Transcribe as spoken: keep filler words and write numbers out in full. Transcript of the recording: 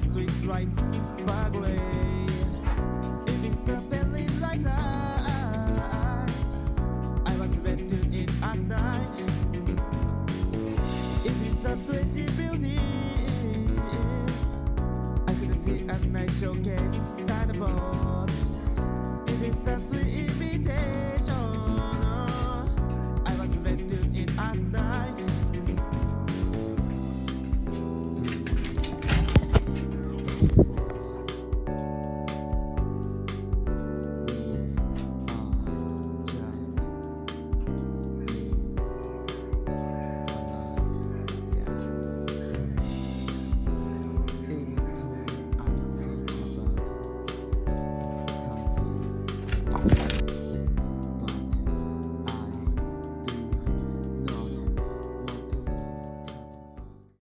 street lights burglary. It is a feeling like that. I was waiting it at night. It is a strange beauty. I could see a nice showcase signboard. It is a sweet invitation. I was waiting it at night. Thank you.